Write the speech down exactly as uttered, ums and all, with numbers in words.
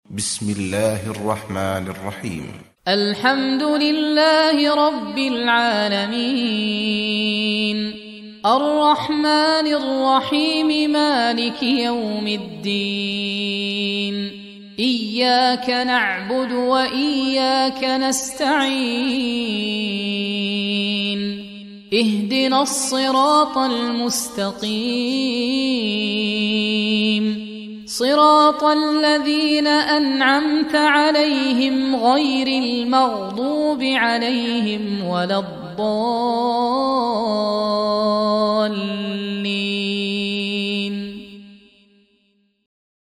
بسم الله الرحمن الرحيم. الحمد لله رب العالمين، الرحمن الرحيم، مالك يوم الدين. إياك نعبد وإياك نستعين، اهدنا الصراط المستقيم، صراط الذين أنعمت عليهم غير المغضوب عليهم ولا الضالين.